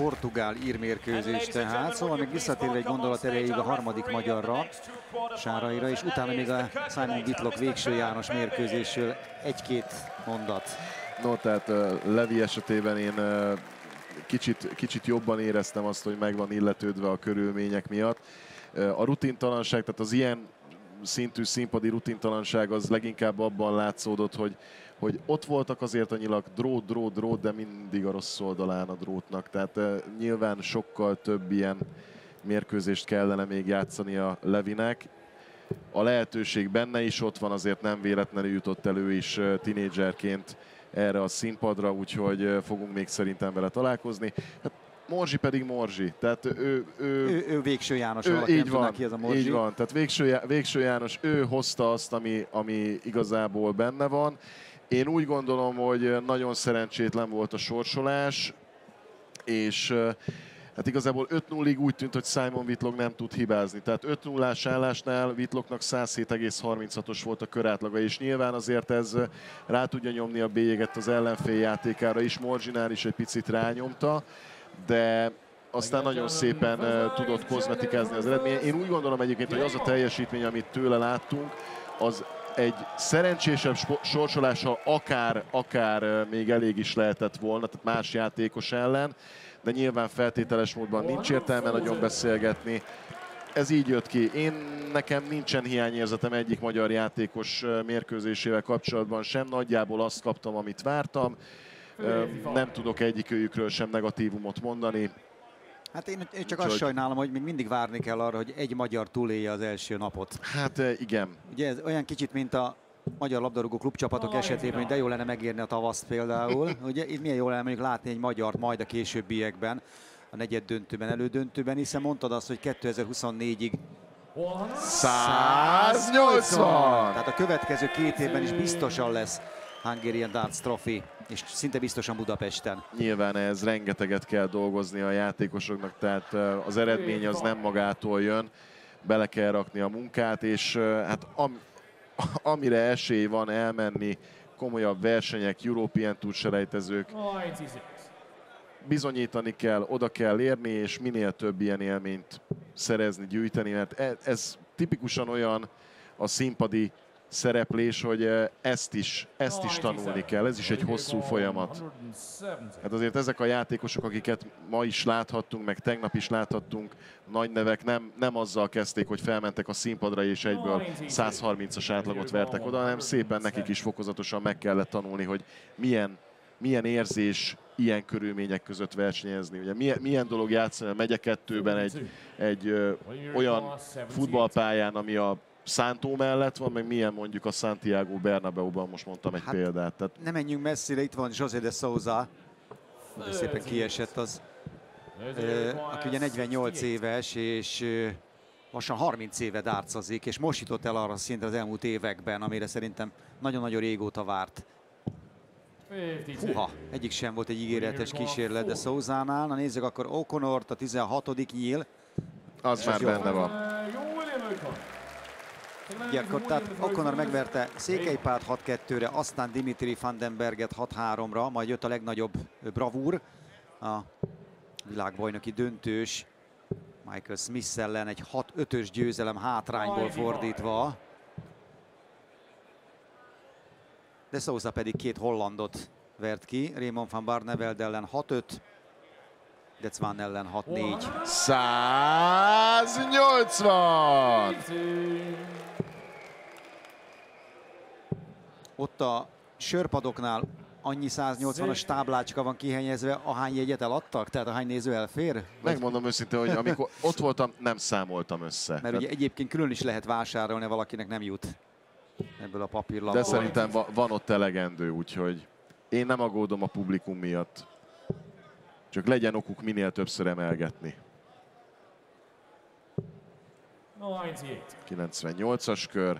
portugál-ír mérkőzés tehát, szóval még visszatérve egy gondolat erejéig a harmadik magyarra, Sáraira, és utána még a Simon Whitlock Végső János mérkőzésről egy-két mondat. No, tehát Levi esetében én kicsit jobban éreztem azt, hogy meg van illetődve a körülmények miatt. A rutintalanság, tehát az ilyen szintű színpadi rutintalanság az leginkább abban látszódott, hogy ott voltak azért annyilag drót, de mindig a rossz oldalán a drótnak. Tehát nyilván sokkal több ilyen mérkőzést kellene még játszani a Levinek. A lehetőség benne is ott van, azért nem véletlenül jutott elő is tinédzserként erre a színpadra, úgyhogy fogunk még szerintem vele találkozni. Hát Morzsi pedig Morzsi, tehát ő Végső János, így van, ki ez a Morzsi. így van, tehát Végső János, ő hozta azt, ami igazából benne van. Én úgy gondolom, hogy nagyon szerencsétlen volt a sorsolás, és hát igazából 5-0-ig úgy tűnt, hogy Simon Whitlock nem tud hibázni. Tehát 5-0-ás állásnál Whitlocknak 107,36-os volt a körátlaga, és nyilván azért ez rá tudja nyomni a bélyeget az ellenfél játékára is, Morzsinál is egy picit rányomta, de aztán nagyon szépen tudott kozmetikázni az eredmény. Én úgy gondolom egyébként, hogy az a teljesítmény, amit tőle láttunk, az egy szerencsésebb sorsolással akár még elég is lehetett volna, tehát más játékos ellen, de nyilván feltételes módban nincs értelme nagyon beszélgetni. Ez így jött ki. Nekem nincsen hiányérzetem egyik magyar játékos mérkőzésével kapcsolatban sem, nagyjából azt kaptam, amit vártam. Nem tudok egyikőjükről sem negatívumot mondani. Hát én csak azt sajnálom, hogy még mindig várni kell arra, hogy egy magyar túlélje az első napot. Hát igen. Ugye ez olyan kicsit, mint a magyar labdarúgó klubcsapatok esetében, hogy de jó lenne megérni a tavaszt például. Ugye itt milyen jó lenne mondjuk látni egy magyart majd a későbbiekben, a negyeddöntőben, elődöntőben, hiszen mondtad azt, hogy 2024-ig 180! Tehát a következő 2 évben is biztosan lesz Hungarian Darts Trophy, és szinte biztosan Budapesten. Nyilván ez rengeteget kell dolgozni a játékosoknak, tehát az eredmény az nem magától jön, bele kell rakni a munkát, és hát amire esély van elmenni, komolyabb versenyek, European Tour selejtezők, bizonyítani kell, oda kell érni, és minél több ilyen élményt szerezni, gyűjteni, mert ez tipikusan olyan a színpadi szereplés, hogy ezt is tanulni kell, ez is egy hosszú folyamat. Hát azért ezek a játékosok, akiket ma is láthattunk, meg tegnap is láthattunk, nagy nevek nem azzal kezdték, hogy felmentek a színpadra és egyből 130-as átlagot vertek oda, hanem szépen nekik is fokozatosan meg kellett tanulni, hogy milyen érzés ilyen körülmények között versenyezni. Ugye milyen dolog játszani a Megye 2-ben egy olyan futballpályán, ami a Szántó mellett van, meg milyen mondjuk a Santiago Bernabéuban, most mondtam egy példát. Tehát... Nem menjünk messzire, itt van José de Souza, de szépen kiesett az, aki ugye 48 éves, és lassan 30 éve dárcazik, és most jutott el arra szintre az elmúlt években, amire szerintem nagyon-nagyon régóta várt. Húha, egyik sem volt egy ígéretes kísérlet de Souzánál. Na nézzük akkor O'Connort, a 16. nyíl. Az már benne van. Akkor tehát O'Connor megverte Székelypárt 6-2-re, aztán Dimitri Vandenberget 6-3-ra, majd jött a legnagyobb bravúr, a világbajnoki döntős Michael Smith ellen egy 6-5-ös győzelem hátrányból fordítva. De Souza pedig 2 hollandot vert ki, Raymond van Barneveld ellen 6-5, De Zwaan ellen 6-4. 180! Ott a sörpadoknál annyi 180-as táblácska van kihelyezve, ahány jegyet eladtak? Tehát ahány néző elfér? Megmondom őszintén, hogy amikor ott voltam, nem számoltam össze. Mert ugye egyébként külön is lehet vásárolni, valakinek nem jut ebből a papírlapból. De szerintem van ott elegendő, úgyhogy én nem aggódom a publikum miatt. Csak legyen okuk minél többször emelgetni. 98-as kör.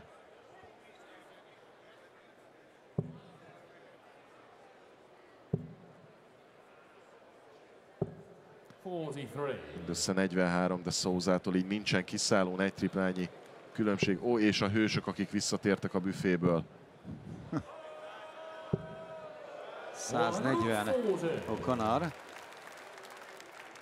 Mindössze 43, de Souzától így nincsen kiszállón, egy triplányi különbség. Ó, és a hősök, akik visszatértek a büféből. 140 O'Connor.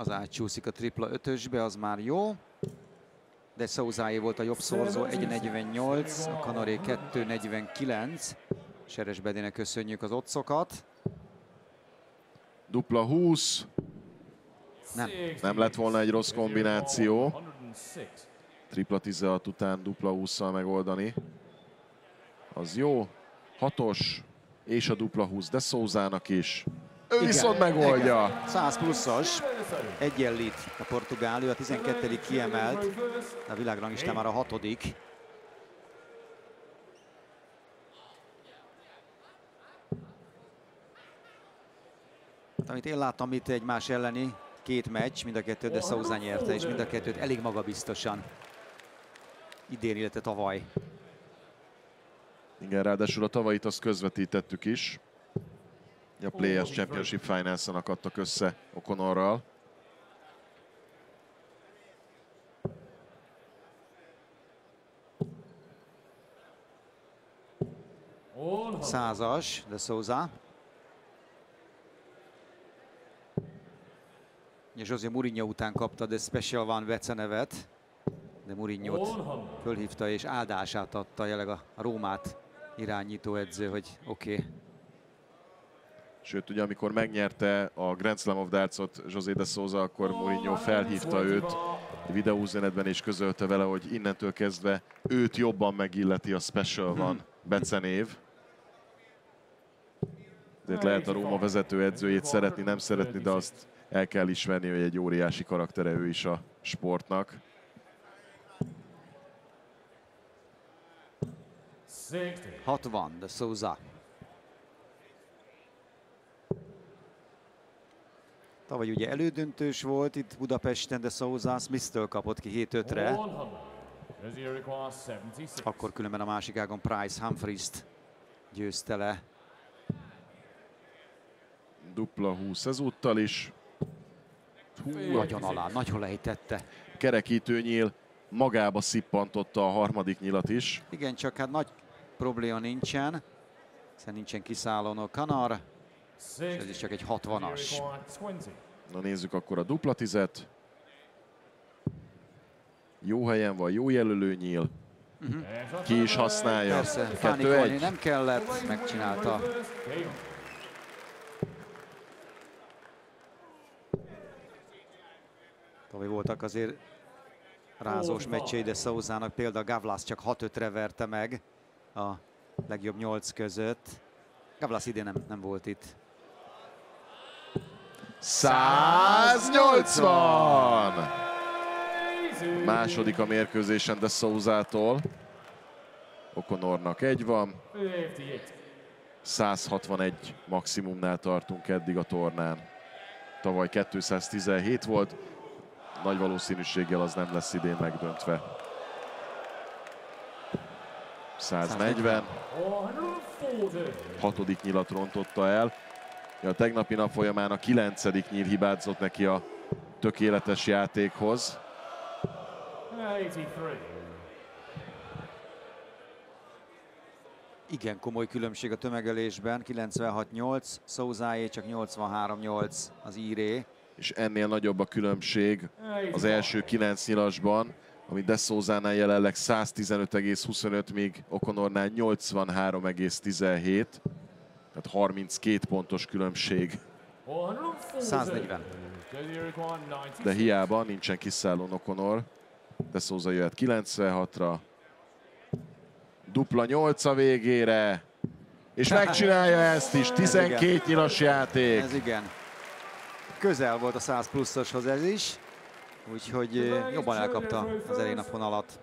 Az átcsúszik a tripla ötösbe, az már jó. De Souzáé volt a jobb szorzó, 1.48, a Kanaré 2.49. Seres Bedének köszönjük az oddsokat. Dupla 20. Nem lett volna egy rossz kombináció. Tripla 16 után dupla 20-szal megoldani. Az jó. 6-os és a dupla 20 de Souzának is. Ő igen, viszont megoldja. Igen. 100 pluszos. Egyenlít a portugál, ő a 12. kiemelt. A világranglistán már a 6. Amit én láttam itt egymás elleni két meccs, mind a kettőt de Souza nyerte, és mind a kettőt elég magabiztosan. Idén, illetve tavaly. Igen, ráadásul a tavalyit azt közvetítettük is. A Players Championship Finals-en akadtak össze O'Connorral. Százas de Souza. José Mourinho után kapta The Special One becenevet, de Mourinho-t fölhívta és áldását adta jelenleg a Rómát irányító edző, hogy oké. Sőt, ugye amikor megnyerte a Grand Slam of Darts-ot José de Souza, akkor Mourinho felhívta őt videóüzenetben és közölte vele, hogy innentől kezdve őt jobban megilleti a Special One becenév. Ezért lehet a Róma vezető edzőjét szeretni, nem szeretni, de azt el kell ismerni, hogy egy óriási karaktere ő is a sportnak. Van de Souza. Tavaly ugye elődöntős volt itt Budapesten, de Souza Smith-től kapott ki 7-5-re. Akkor különben a másik ágon Price Humphries-t győzte le. Dupla 20 ezúttal is. Nagyon alá, nagyon lejtette. Kerekítő nyíl magába szippantotta a harmadik nyilat is. Igen, csak hát nagy probléma nincsen, hiszen nincsen kiszállón O'Connor, és ez is csak egy 60-as. Na nézzük akkor a dupla 10-et. Jó helyen van, jó jelölő nyíl. Ki is használja. Persze, pánikolni nem kellett, megcsinálta. Tavaly voltak azért rázós meccsei de Souzának, például Gavlas csak 6-5-re verte meg a legjobb 8 között. Gavlas idén nem volt itt. 180! Második a mérkőzésen de Souzától. O'Connornak egy van. 161 maximumnál tartunk eddig a tornán. Tavaly 217 volt. Nagy valószínűséggel az nem lesz idén megdöntve. 140. Hatodik nyilat rontotta el. A tegnapi nap folyamán a 9. nyíl hibázott neki a tökéletes játékhoz. Igen komoly különbség a tömegelésben. 96-8, Souzáé csak 83-8 az íré. És ennél nagyobb a különbség az első 9 nyilasban, ami de Souzánál jelenleg 115,25, míg O'Connornál 83,17. Tehát 32 pontos különbség. 140. De hiába nincsen kiszállón O'Connor. De Souza jöhet 96-ra. Dupla 8 a végére. És megcsinálja ezt is. 12 nyilas játék. Ez igen. Közel volt a 100 pluszoshoz ez is. Úgyhogy jobban elkapta az elején a fonalat.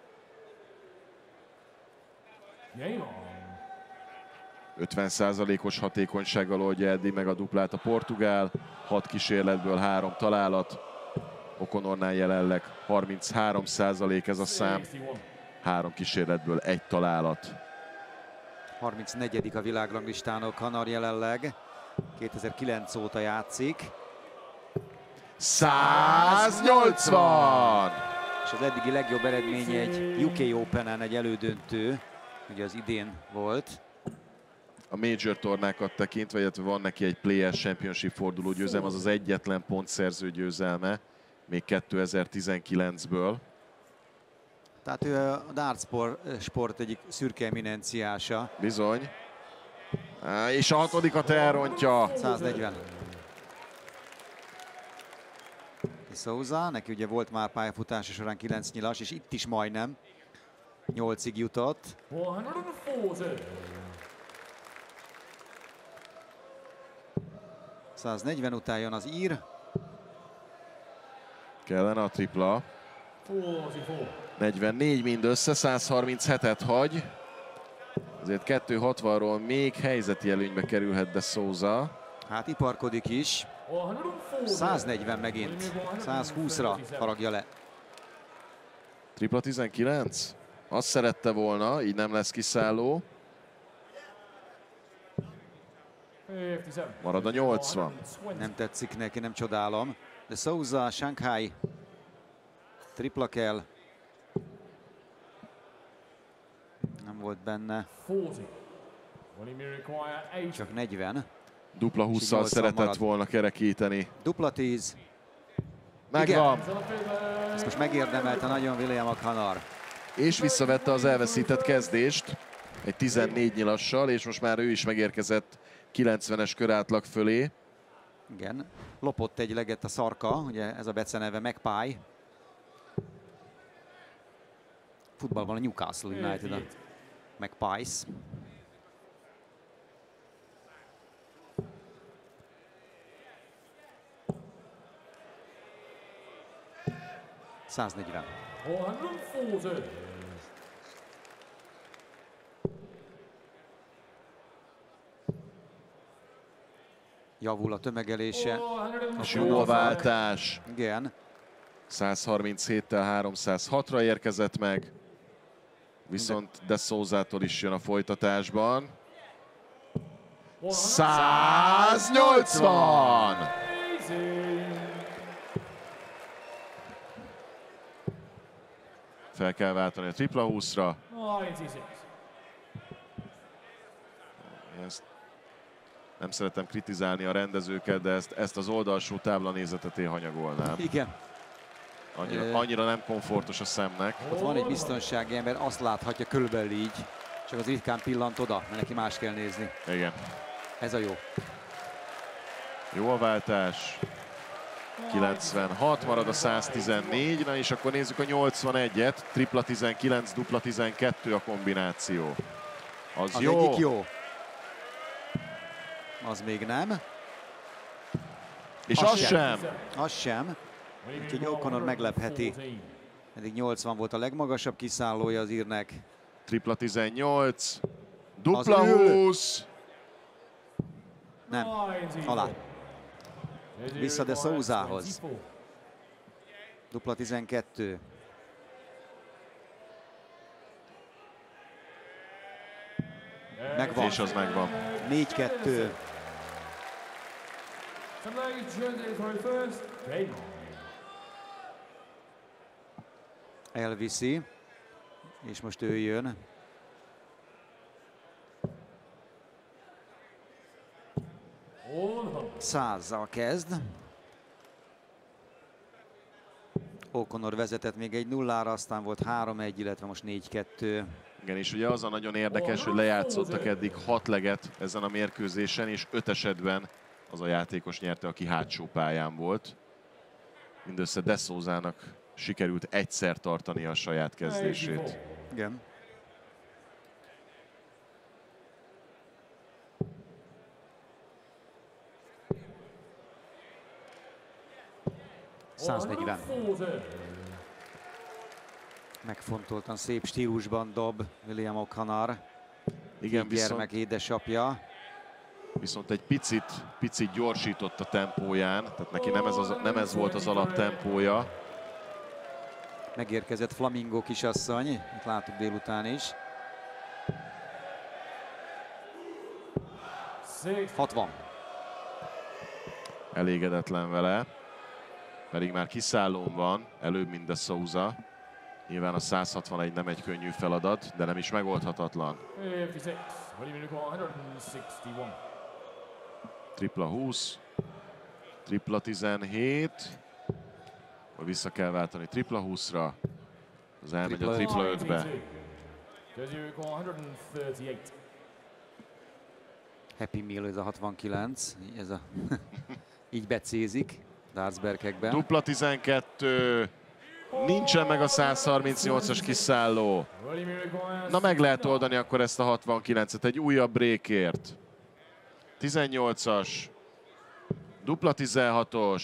%50-os hatékonysággal oldja eddig meg a duplát a portugál. 6 kísérletből 3 találat. O'Connornál jelenleg 33% ez a szám. 3 kísérletből 1 találat. 34. a világranglistán O'Connor jelenleg. 2009 óta játszik. 180! És az eddigi legjobb eredménye egy UK Open-en, egy elődöntő. Ugye az idén volt. a Major tornákat tekintve, illetve van neki egy Players Championship forduló győzelme, az az egyetlen pontszerző győzelme, még 2019-ből. Tehát ő a dart sport egyik szürke eminenciása. Bizony. És a hatodikat elrontja. 140. Souza, neki ugye volt már pályafutása során 9 nyilas, és itt is majdnem 8-ig jutott. 140 után jön az ír. Kellene a tripla. 44 mindössze, 137-et hagy. Azért 260-ról még helyzeti előnybe kerülhet de Souza. Hát iparkodik is. 140 megint. 120-ra faragja le. Tripla 19? Azt szerette volna, így nem lesz kiszálló. Marad a 80. Nem tetszik neki, nem csodálom. De Souza, Shanghai. Tripla kell. Nem volt benne. Csak 40. Dupla 20-szal szeretett volna kerekíteni. Dupla 10. Megvan. Igen. Ezt most megérdemelte nagyon William O'Connor. És visszavette az elveszített kezdést egy 14 nyilassal, és most már ő is megérkezett 90-es körátlag fölé. Igen. Lopott egy leget a szarka, ugye ez a beceneve Magpie. Futballban a Newcastle United a Magpies. ...140. Javul a tömegelése. Jó a váltás. Igen. 137-tel 306-ra érkezett meg. Viszont de Souzától is jön a folytatásban. 180! Fel kell váltani a tripla 20-ra. Ezt nem szeretem kritizálni a rendezőket, de ezt az oldalsó táblanézetet én hanyagolnám. Igen. Annyira nem komfortos a szemnek. Ott van egy biztonsági ember, azt láthatja körülbelül így, csak az ritkán pillant oda, mert neki más kell nézni. Igen. Ez a jó. Jó a váltás. 96, marad a 114, na és akkor nézzük a 81-et. Tripla 19, dupla 12 a kombináció. Az jó. Egyik jó. Az még nem. És az sem. Az sem. Úgyhogy O'Connor meglepheti. Eddig 80 volt a legmagasabb kiszállója az írnek. Tripla 18, dupla 20. Nem, alá. Vissza de Souzához. Dupla 12. Megvan. És az megvan. 4-2. Elviszi. És most ő jön. Százzal kezd. O'Connor vezetett még egy 0-ra, aztán volt 3-1, illetve most 4-2. Igen, és ugye az a nagyon érdekes, hogy lejátszottak eddig 6 leget ezen a mérkőzésen, és 5 esetben az a játékos nyerte, aki hátsó pályán volt. Mindössze de Souzának sikerült egyszer tartani a saját kezdését. Igen. Megfontoltan szép stílusban dob William O'Connor. Igen, gyermek édesapja. Viszont egy picit gyorsított a tempóján, tehát neki nem ez volt az alaptempója. Megérkezett Flamingo kisasszony, itt láttuk délután is. 60. Elégedetlen vele, pedig már kiszállón van, előbb, mint de Souza. Nyilván a 161 nem egy könnyű feladat, de nem is megoldhatatlan. 56. Volume record 161. Tripla 20, tripla 17, akkor vissza kell váltani tripla 20-ra, az elmegy a tripla 5-be. Jersey record 138. Happy Meal ez a 69, ez a így becézik Dartsbergekben. Dupla 12, nincsen meg a 138-as kiszálló. Volume record Na meg lehet oldani akkor ezt a 69-et egy újabb breakért. 18-as, dupla 16-os,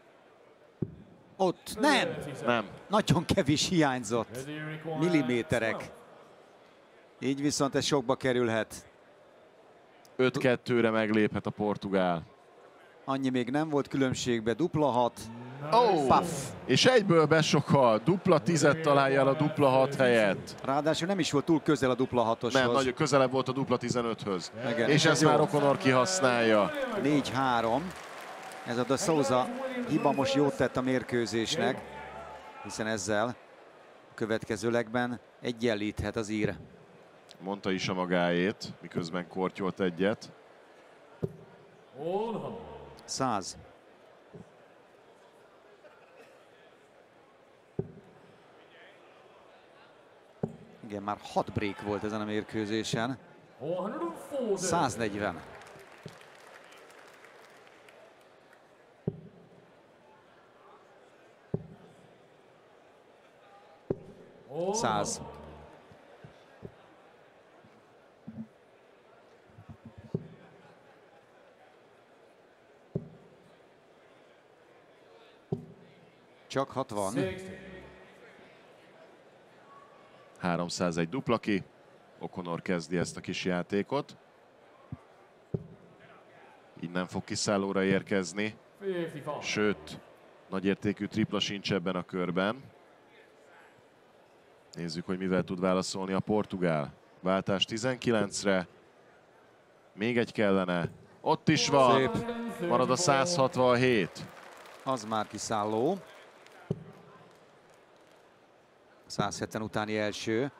Ott nem, nem. nagyon kevés hiányzott, Jersey record milliméterek. Így viszont ez sokba kerülhet. 5-2-re megléphet a portugál. Annyi még nem volt különbségbe, dupla 6. Oh, Puff. és egyből besokal, dupla 10-et találja el a dupla 6 helyett. Ráadásul nem is volt túl közel a dupla 6-oshoz. Nem, nagyon közelebb volt a dupla 15-höz. Igen, És ezt jó. már O'Connor kihasználja. 4-3. Ez a De Souza hiba most jót tett a mérkőzésnek, hiszen ezzel a következő legben egyenlíthet az ír. Mondta is a magáét, miközben kortyolt egyet. 100. Igen, már 6 break volt ezen a mérkőzésen. 140. Száz. Csak 60. 301 dupla ki. O'Connor kezdi ezt a kis játékot. Így nem fog kiszállóra érkezni. 55. Sőt, nagyértékű tripla sincs ebben a körben. Nézzük, hogy mivel tud válaszolni a portugál. Váltás 19-re. Még egy kellene. Ott is van. Szép. Marad a 167. Az már kiszálló. 170 utáni első.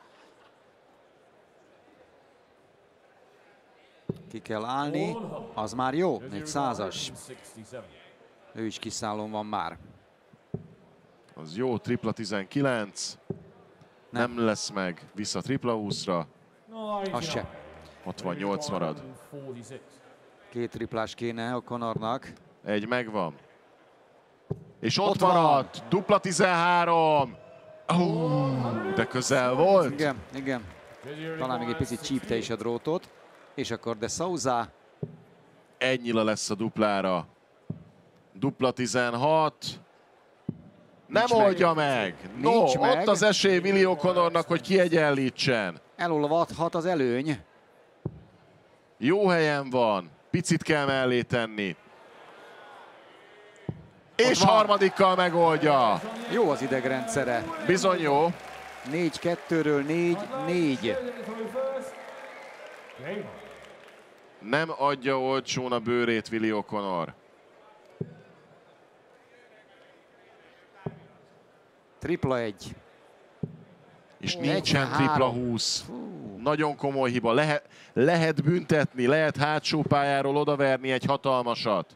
Ki kell állni. Az már jó. Egy 100-as. Ő is kiszállón van már. Az jó, tripla 19. Nem lesz meg. Vissza tripla 20-ra. Az se. 68 marad. 2 triplás kéne O'Connornak. Egy megvan. És ott Ott van. maradt. Dupla 13. De közel volt. Igen, igen. Talán még egy picit csípte is a drótot. És akkor De Souza. Ennyire lesz a duplára. Dupla 16. Nem Nincs oldja meg. No, Nincs meg. ott az esély Willie O'Connornak, hogy kiegyenlítsen. Elolvadhat az előny. Jó helyen van. Picit kell mellé tenni. És van. harmadikkal megoldja. Jó az idegrendszere. Bizony jó. 4-2-ről 4-4. Nem adja olcsón a bőrét Willie O'Connor. Tripla 1. És nincsen 43. tripla 20. Nagyon komoly hiba. Lehet büntetni, lehet hátsó pályáról odaverni egy hatalmasat.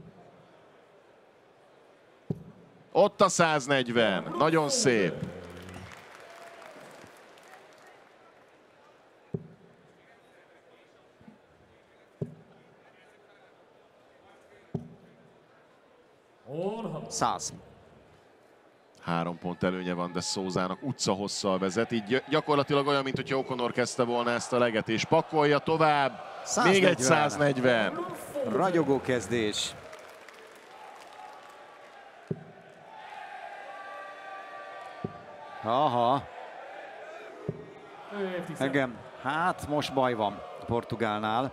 Ott a 140. Nagyon szép. Száz. 3 pont előnye van De Souzának, utcahosszal vezet, így gyakorlatilag olyan, mint hogyha O'Connor kezdte volna ezt a leget, és pakolja tovább. 140. Még egy 140. Ragyogó kezdés. Aha. Igen, hát most baj van a Portugálnál.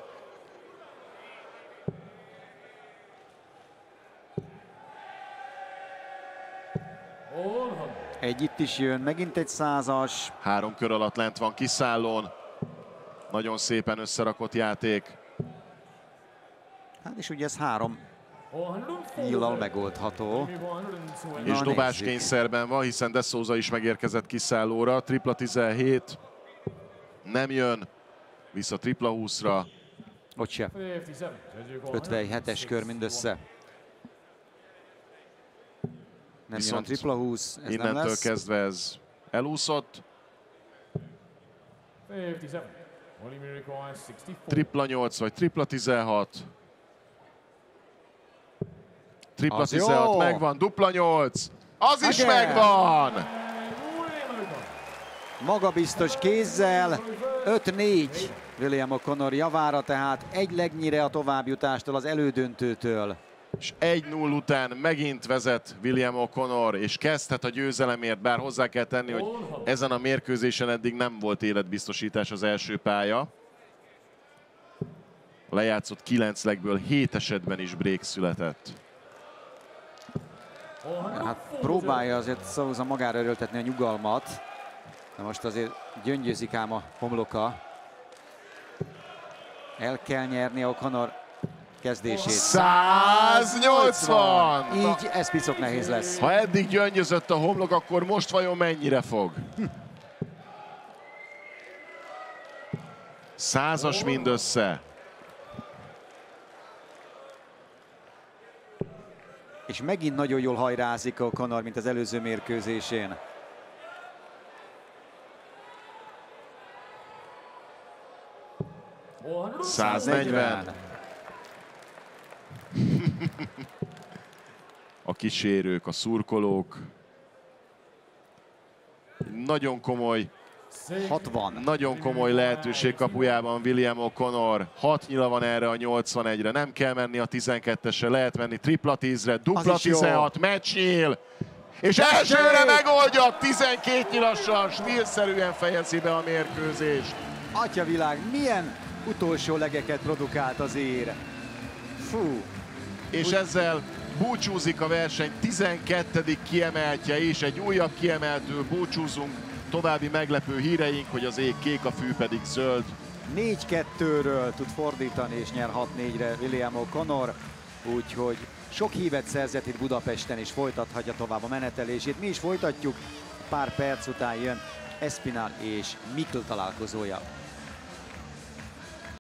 Egy itt is jön, megint egy 100-as. 3 kör alatt lent van kiszállón. Nagyon szépen összerakott játék. Hát és ugye ez 3 Illal megoldható. És Na, dobáskényszerben van, hiszen De Souza is megérkezett kiszállóra. Tripla 17. Nem jön. Vissza tripla 20-ra. Ott se. 57-es kör mindössze. Nem jön a tripla 20, ez nem Innentől lesz. kezdve ez elúszott. Tripla 8 vagy tripla 16. Tripla Az 16 jó. megvan, dupla 8. Az is Again. megvan! Magabiztos kézzel, 5-4 William O'Connor javára, tehát egy legnyire a továbbjutástól, az elődöntőtől. És 1-0 után megint vezet William O'Connor, és kezdhet a győzelemért, bár hozzá kell tenni, hogy ezen a mérkőzésen eddig nem volt életbiztosítás az első pálya. A lejátszott 9 legből 7 esetben is break született. Hát próbálja azért Souza magára erőltetni a nyugalmat. De most azért gyöngyözik ám a homloka. El kell nyerni O'Connor kezdését. 180! Így ez picok nehéz lesz. Ha eddig gyöngyözött a homlok, akkor most vajon mennyire fog? 100-as mindössze. És megint nagyon jól hajrázik O'Connor, mint az előző mérkőzésén. – 140. A kísérők, a szurkolók. Nagyon komoly 60. Nagyon komoly lehetőség kapujában William O'Connor. 6 nyila van erre a 81-re. Nem kell menni a 12-esre, lehet menni tripla 10-re, dupla 16, meccsnyíl. És elsőre megoldja, 12 nyilassal, stílszerűen fejezi be a mérkőzést. Atyavilág, milyen utolsó legeket produkált az ér. Fú. És ezzel búcsúzik a verseny 12. kiemeltje is. Egy újabb kiemeltől búcsúzunk. További meglepő híreink, hogy az ég kék, a fű pedig zöld. 4-2-ről tud fordítani és nyer 6-4-re William O'Connor. Úgyhogy sok hívet szerzett itt Budapesten és folytathatja tovább a menetelését. Mi is folytatjuk, pár perc után jön Espinal és Mikl találkozója.